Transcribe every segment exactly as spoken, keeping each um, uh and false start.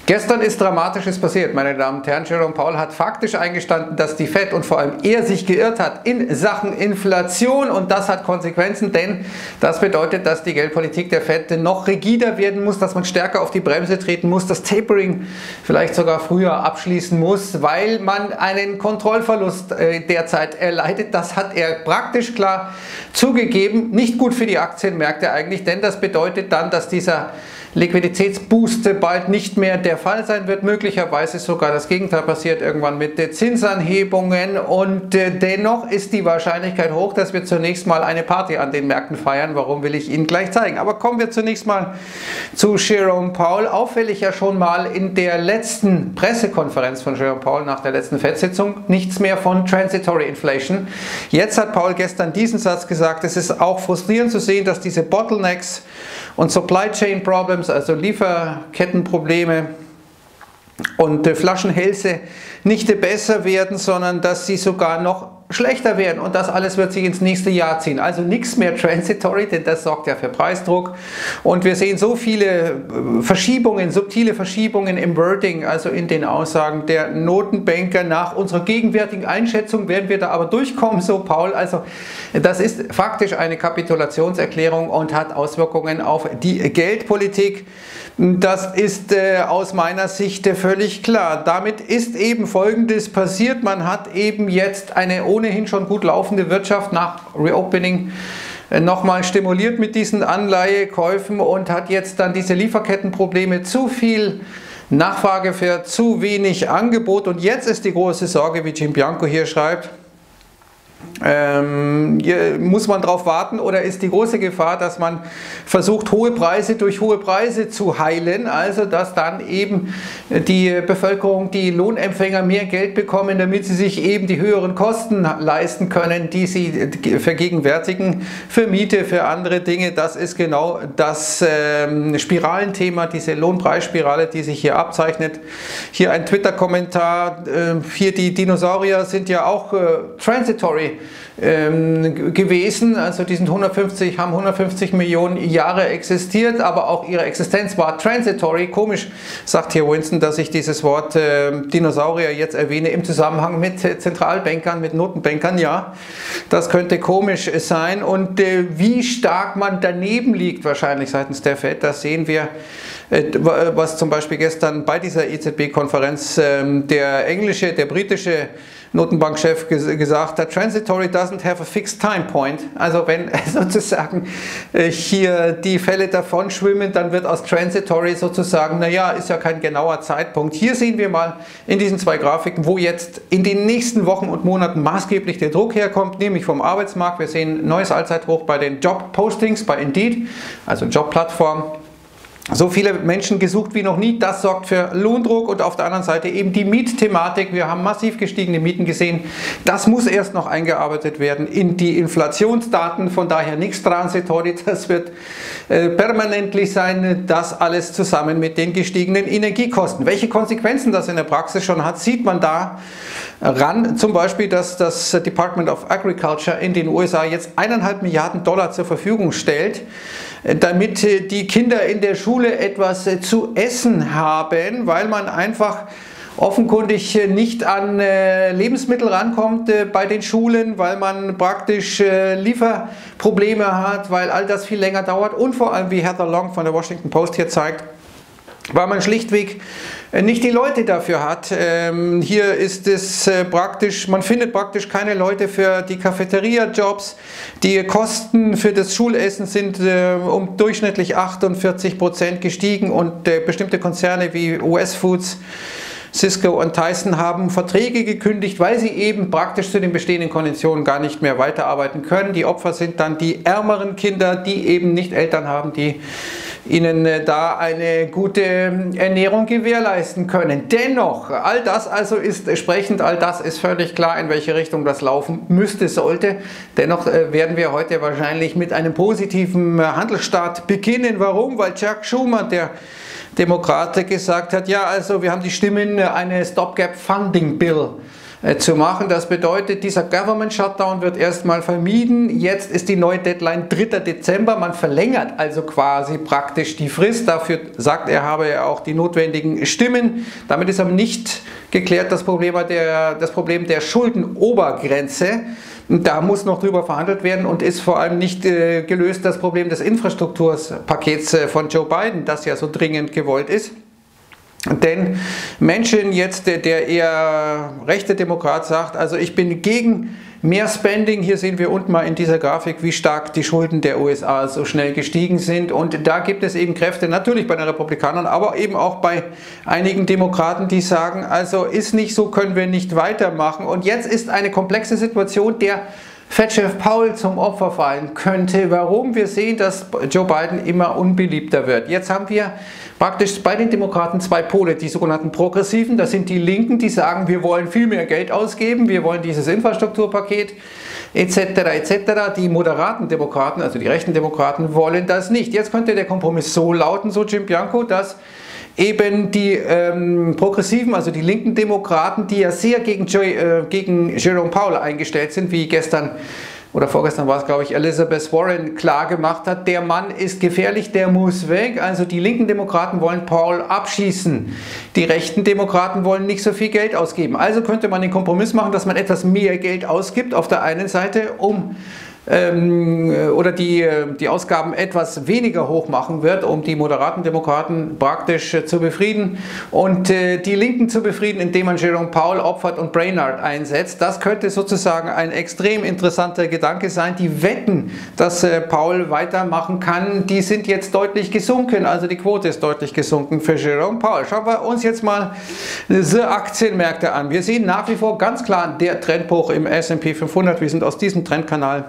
Gestern ist Dramatisches passiert, meine Damen und Herren. Jerome Powell hat faktisch eingestanden, dass die Fed und vor allem er sich geirrt hat in Sachen Inflation, und das hat Konsequenzen, denn das bedeutet, dass die Geldpolitik der Fed noch rigider werden muss, dass man stärker auf die Bremse treten muss, das Tapering vielleicht sogar früher abschließen muss, weil man einen Kontrollverlust äh, derzeit erleidet. Das hat er praktisch klar zugegeben. Nicht gut für die Aktienmärkte eigentlich, denn das bedeutet dann, dass dieser Liquiditätsboost bald nicht mehr der Fall sein wird, möglicherweise sogar das Gegenteil passiert irgendwann mit den Zinsanhebungen, und dennoch ist die Wahrscheinlichkeit hoch, dass wir zunächst mal eine Party an den Märkten feiern. Warum, will ich Ihnen gleich zeigen. Aber kommen wir zunächst mal zu Jerome Powell. Auffällig ja schon mal in der letzten Pressekonferenz von Jerome Powell nach der letzten Fed-Sitzung nichts mehr von Transitory Inflation. Jetzt hat Powell gestern diesen Satz gesagt: Es ist auch frustrierend zu sehen, dass diese Bottlenecks und Supply Chain Problems, also Lieferkettenprobleme und äh, Flaschenhälse, nicht besser werden, sondern dass sie sogar noch schlechter werden, und das alles wird sich ins nächste Jahr ziehen. Also nichts mehr transitory, denn das sorgt ja für Preisdruck, und wir sehen so viele Verschiebungen, subtile Verschiebungen im Wording, also in den Aussagen der Notenbanker. Nach unserer gegenwärtigen Einschätzung werden wir da aber durchkommen, so Powell. Also das ist faktisch eine Kapitulationserklärung und hat Auswirkungen auf die Geldpolitik. Das ist äh, aus meiner Sicht äh, völlig klar. Damit ist eben Folgendes passiert: Man hat eben jetzt eine ohnehin schon gut laufende Wirtschaft nach Reopening äh, nochmal stimuliert mit diesen Anleihekäufen und hat jetzt dann diese Lieferkettenprobleme, zu viel Nachfrage für zu wenig Angebot. Und jetzt ist die große Sorge, wie Jim Bianco hier schreibt, Ähm, muss man darauf warten, oder ist die große Gefahr, dass man versucht, hohe Preise durch hohe Preise zu heilen, also dass dann eben die Bevölkerung, die Lohnempfänger mehr Geld bekommen, damit sie sich eben die höheren Kosten leisten können, die sie vergegenwärtigen für Miete, für andere Dinge. Das ist genau das ähm, Spiralenthema, diese Lohnpreisspirale, die sich hier abzeichnet. Hier ein Twitter-Kommentar, äh, hier die Dinosaurier sind ja auch äh, transitory Ähm, gewesen, also die sind hundertfünfzig, haben hundertfünfzig Millionen Jahre existiert, aber auch ihre Existenz war transitory. Komisch, sagt hier Winston, dass ich dieses Wort äh, Dinosaurier jetzt erwähne im Zusammenhang mit äh, Zentralbankern, mit Notenbankern. Ja, das könnte komisch sein, und äh, wie stark man daneben liegt wahrscheinlich seitens der Fed, das sehen wir, äh, was zum Beispiel gestern bei dieser E Z B-Konferenz äh, der englische, der britische Notenbankchef gesagt hat: Transitory doesn't have a fixed time point. Also wenn sozusagen hier die Fälle davon schwimmen, dann wird aus Transitory sozusagen, naja, ist ja kein genauer Zeitpunkt. Hier sehen wir mal in diesen zwei Grafiken, wo jetzt in den nächsten Wochen und Monaten maßgeblich der Druck herkommt, nämlich vom Arbeitsmarkt. Wir sehen neues Allzeithoch bei den Job-Postings bei Indeed, also Jobplattform. So viele Menschen gesucht wie noch nie, das sorgt für Lohndruck, und auf der anderen Seite eben die Mietthematik. Wir haben massiv gestiegene Mieten gesehen. Das muss erst noch eingearbeitet werden in die Inflationsdaten, von daher nichts transitory, das wird äh, permanentlich sein, das alles zusammen mit den gestiegenen Energiekosten. Welche Konsequenzen das in der Praxis schon hat, sieht man da ran. Zum Beispiel, dass das Department of Agriculture in den U S A jetzt eineinhalb Milliarden Dollar zur Verfügung stellt, damit die Kinder in der Schule etwas zu essen haben, weil man einfach offenkundig nicht an Lebensmittel rankommt bei den Schulen, weil man praktisch Lieferprobleme hat, weil all das viel länger dauert, und vor allem, wie Heather Long von der Washington Post hier zeigt, weil man schlichtweg nicht die Leute dafür hat. Ähm, hier ist es äh, praktisch, man findet praktisch keine Leute für die Cafeteria-Jobs. Die Kosten für das Schulessen sind äh, um durchschnittlich achtundvierzig Prozent gestiegen, und äh, bestimmte Konzerne wie U S Foods, Cisco und Tyson haben Verträge gekündigt, weil sie eben praktisch zu den bestehenden Konditionen gar nicht mehr weiterarbeiten können. Die Opfer sind dann die ärmeren Kinder, die eben nicht Eltern haben, die ihnen da eine gute Ernährung gewährleisten können. Dennoch, all das also ist sprechend, all das ist völlig klar, in welche Richtung das laufen müsste, sollte. Dennoch werden wir heute wahrscheinlich mit einem positiven Handelsstart beginnen. Warum? Weil Chuck Schumer, der Demokrat, gesagt hat, ja, also wir haben die Stimmen, eine Stopgap Funding Bill äh, zu machen. Das bedeutet, dieser Government Shutdown wird erstmal vermieden. Jetzt ist die neue Deadline dritter Dezember. Man verlängert also quasi praktisch die Frist. Dafür sagt er, habe er auch die notwendigen Stimmen. Damit ist aber nicht geklärt das Problem der, das Problem der Schuldenobergrenze. Da muss noch drüber verhandelt werden und ist vor allem nicht äh, gelöst das Problem des Infrastrukturpakets äh, von Joe Biden, das ja so dringend gewollt ist. Denn Menschen jetzt, der eher rechte Demokrat sagt, also ich bin gegen mehr Spending, hier sehen wir unten mal in dieser Grafik, wie stark die Schulden der U S A so schnell gestiegen sind, und da gibt es eben Kräfte, natürlich bei den Republikanern, aber eben auch bei einigen Demokraten, die sagen, also ist nicht so, können wir nicht weitermachen, und jetzt ist eine komplexe Situation, der Fed-Chef Powell zum Opfer fallen könnte. Warum? Wir sehen, dass Joe Biden immer unbeliebter wird. Jetzt haben wir praktisch bei den Demokraten zwei Pole, die sogenannten Progressiven, das sind die Linken, die sagen, wir wollen viel mehr Geld ausgeben, wir wollen dieses Infrastrukturpaket et cetera et cetera. Die moderaten Demokraten, also die rechten Demokraten, wollen das nicht. Jetzt könnte der Kompromiss so lauten, so Jim Bianco, dass eben die ähm, Progressiven, also die linken Demokraten, die ja sehr gegen, Joe, äh, gegen Jerome Powell eingestellt sind, wie gestern oder vorgestern war es, glaube ich, Elizabeth Warren klar gemacht hat, der Mann ist gefährlich, der muss weg. Also die linken Demokraten wollen Powell abschießen. Die rechten Demokraten wollen nicht so viel Geld ausgeben. Also könnte man den Kompromiss machen, dass man etwas mehr Geld ausgibt auf der einen Seite, um ähm, oder die, die Ausgaben etwas weniger hoch machen wird, um die moderaten Demokraten praktisch äh, zu befrieden und äh, die Linken zu befrieden, indem man Jerome Powell opfert und Brainard einsetzt. Das könnte sozusagen ein extrem interessanter Gedanke sein. Die Wetten, dass äh, Powell weitermachen kann, die sind jetzt deutlich gesunken, also die Quote ist deutlich gesunken für Jerome Powell. Schauen wir uns jetzt mal die Aktienmärkte an. Wir sehen nach wie vor ganz klar der Trendbruch im S und P fünfhundert. Wir sind aus diesem Trendkanal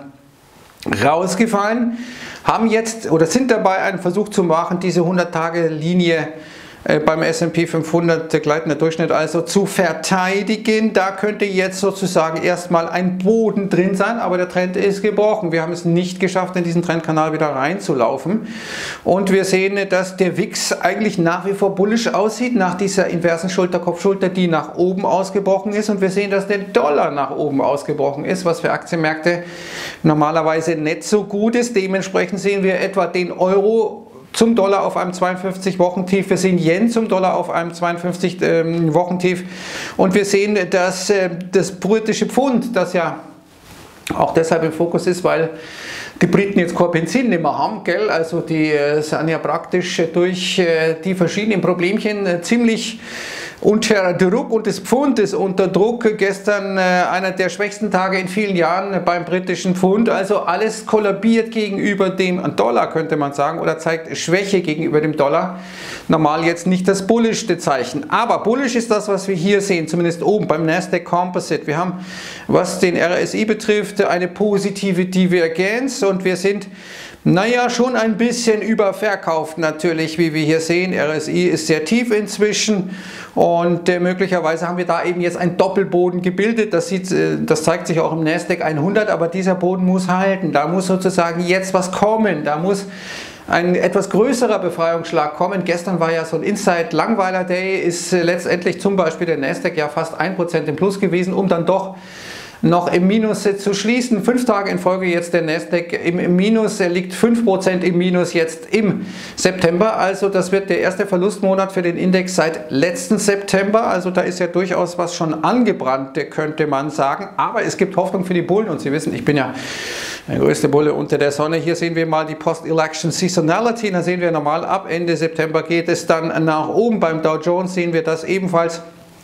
rausgefallen, haben jetzt oder sind dabei, einen Versuch zu machen, diese hundert-Tage-Linie äh, beim S und P fünfhundert, der gleitende Durchschnitt, also zu verteidigen. Da könnte jetzt sozusagen erstmal ein Boden drin sein, aber der Trend ist gebrochen. Wir haben es nicht geschafft, in diesen Trendkanal wieder reinzulaufen. Und wir sehen, dass der W I X eigentlich nach wie vor bullisch aussieht, nach dieser inversen Schulter-Kopf-Schulter, die nach oben ausgebrochen ist. Und wir sehen, dass der Dollar nach oben ausgebrochen ist, was für Aktienmärkte normalerweise nicht so gut ist. Dementsprechend sehen wir etwa den Euro zum Dollar auf einem zweiundfünfzig Wochen Tief, wir sehen Yen zum Dollar auf einem zweiundfünfzig Wochen Tief und wir sehen, dass äh, das britische Pfund, das ja auch deshalb im Fokus ist, weil die Briten jetzt kein Benzin nicht mehr haben, gell? Also die äh, sind ja praktisch durch äh, die verschiedenen Problemchen äh, ziemlich unter Druck, und das Pfund ist unter Druck. Gestern äh, einer der schwächsten Tage in vielen Jahren beim britischen Pfund. Also alles kollabiert gegenüber dem Dollar, könnte man sagen, oder zeigt Schwäche gegenüber dem Dollar. Normal jetzt nicht das bullischste Zeichen. Aber bullisch ist das, was wir hier sehen, zumindest oben beim Nasdaq Composite. Wir haben, was den R S I betrifft, eine positive Divergenz, und wir sind, naja, schon ein bisschen überverkauft natürlich, wie wir hier sehen. R S I ist sehr tief inzwischen, und äh, möglicherweise haben wir da eben jetzt einen Doppelboden gebildet. Das, sieht, äh, das zeigt sich auch im Nasdaq hundert, aber dieser Boden muss halten. Da muss sozusagen jetzt was kommen. Da muss ein etwas größerer Befreiungsschlag kommen. Gestern war ja so ein Inside-Langweiler-Day, ist äh, letztendlich zum Beispiel der Nasdaq ja fast ein Prozent im Plus gewesen, um dann doch noch im Minus zu schließen. Fünf Tage in Folge jetzt der Nasdaq im Minus, er liegt fünf Prozent im Minus jetzt im September, also das wird der erste Verlustmonat für den Index seit letzten September, also da ist ja durchaus was schon angebrannt, könnte man sagen, aber es gibt Hoffnung für die Bullen, und Sie wissen, ich bin ja der größte Bulle unter der Sonne. Hier sehen wir mal die Post-Election Seasonality, da sehen wir normal, ab Ende September geht es dann nach oben. Beim Dow Jones sehen wir das ebenfalls.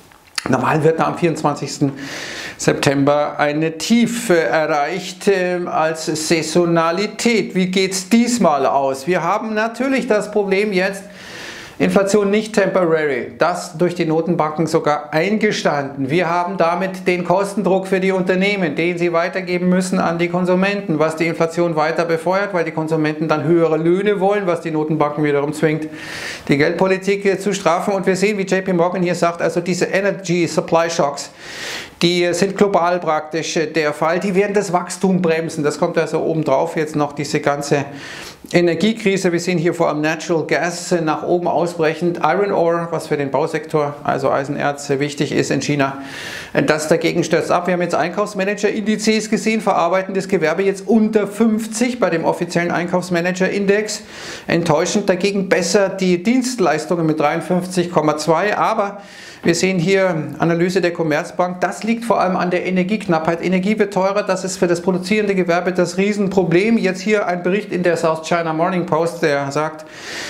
Normal wird da am vierundzwanzigsten September eine Tiefe erreicht äh, als Saisonalität. Wie geht es diesmal aus? Wir haben natürlich das Problem jetzt, Inflation nicht temporary, das durch die Notenbanken sogar eingestanden. Wir haben damit den Kostendruck für die Unternehmen, den sie weitergeben müssen an die Konsumenten, was die Inflation weiter befeuert, weil die Konsumenten dann höhere Löhne wollen, was die Notenbanken wiederum zwingt, die Geldpolitik zu strafen. Und wir sehen, wie J P Morgan hier sagt, also diese Energy Supply Shocks, die sind global praktisch der Fall, die werden das Wachstum bremsen. Das kommt also obendrauf jetzt noch diese ganze Energiekrise. Wir sehen hier vor allem Natural Gas nach oben ausbrechend. Iron Ore, was für den Bausektor, also Eisenerz, wichtig ist in China, das dagegen stürzt ab. Wir haben jetzt Einkaufsmanager-Indizes gesehen, verarbeitendes Gewerbe jetzt unter fünfzig bei dem offiziellen Einkaufsmanager-Index. Enttäuschend dagegen besser die Dienstleistungen mit dreiundfünfzig Komma zwei, aber wir sehen hier Analyse der Commerzbank, das liegt vor allem an der Energieknappheit. Energie wird teurer, das ist für das produzierende Gewerbe das Riesenproblem. Jetzt hier ein Bericht in der South China Morning Post, der sagt,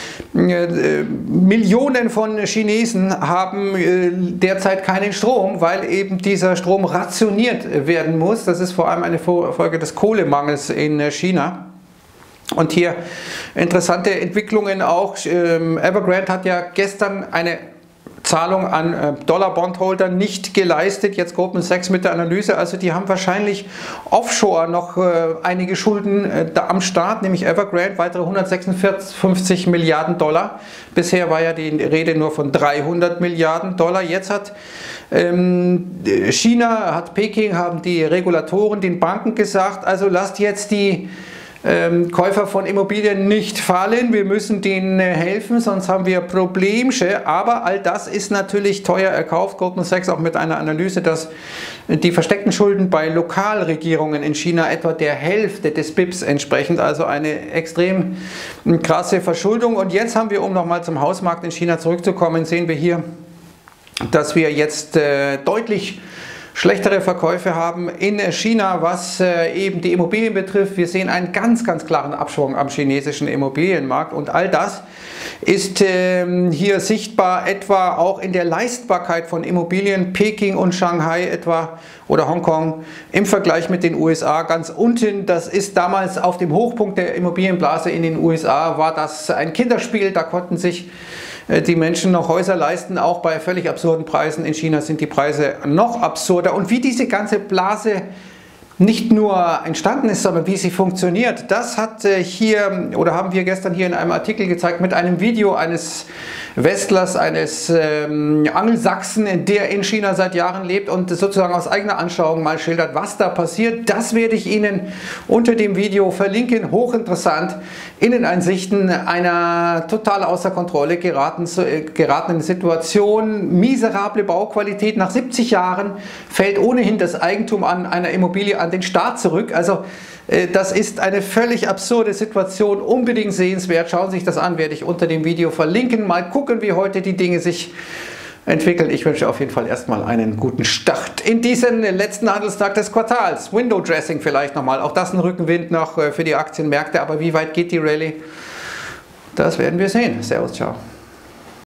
äh, Millionen von Chinesen haben äh, derzeit keinen Strom, weil eben dieser Strom rationiert werden muss. Das ist vor allem eine Folge des Kohlemangels in China. Und hier interessante Entwicklungen auch. Ähm, Evergrande hat ja gestern eine Zahlung an äh, Dollar-Bondholder nicht geleistet, jetzt Goldman Sachs mit der Analyse, also die haben wahrscheinlich offshore noch äh, einige Schulden äh, da am Start, nämlich Evergrande, weitere hundertsechsundfünfzig Milliarden Dollar. Bisher war ja die Rede nur von dreihundert Milliarden Dollar. Jetzt hat ähm, China, hat Peking, haben die Regulatoren den Banken gesagt, also lasst jetzt die Ähm, Käufer von Immobilien nicht fallen, wir müssen denen äh, helfen, sonst haben wir Problemsche, aber all das ist natürlich teuer erkauft. Goldman Sachs auch mit einer Analyse, dass die versteckten Schulden bei Lokalregierungen in China etwa der Hälfte des B I Ps entsprechend, also eine extrem krasse Verschuldung. Und jetzt haben wir, um nochmal zum Hausmarkt in China zurückzukommen, sehen wir hier, dass wir jetzt äh, deutlich schlechtere Verkäufe haben in China, was äh, eben die Immobilien betrifft. Wir sehen einen ganz, ganz klaren Abschwung am chinesischen Immobilienmarkt und all das ist ähm, hier sichtbar, etwa auch in der Leistbarkeit von Immobilien. Peking und Shanghai etwa oder Hongkong im Vergleich mit den U S A ganz unten. Das ist damals auf dem Hochpunkt der Immobilienblase in den U S A, war das ein Kinderspiel, da konnten sich die Menschen noch Häuser leisten, auch bei völlig absurden Preisen. In China sind die Preise noch absurder. Und wie diese ganze Blase nicht nur entstanden ist, sondern wie sie funktioniert, das hat hier oder haben wir gestern hier in einem Artikel gezeigt mit einem Video eines Westlers, eines ähm, Angelsachsen, der in China seit Jahren lebt und sozusagen aus eigener Anschauung mal schildert, was da passiert. Das werde ich Ihnen unter dem Video verlinken. Hochinteressant. Inneneinsichten einer total außer Kontrolle geraten, äh, geratenen Situation. Miserable Bauqualität. Nach siebzig Jahren fällt ohnehin das Eigentum an einer Immobilie an den Staat zurück. Also äh, das ist eine völlig absurde Situation. Unbedingt sehenswert. Schauen Sie sich das an, werde ich unter dem Video verlinken. Mal gucken, wie heute die Dinge sich entwickeln. Ich wünsche auf jeden Fall erstmal einen guten Start in diesen letzten Handelstag des Quartals. Window Dressing vielleicht nochmal. Auch das ein Rückenwind noch für die Aktienmärkte. Aber wie weit geht die Rallye? Das werden wir sehen. Servus, ciao.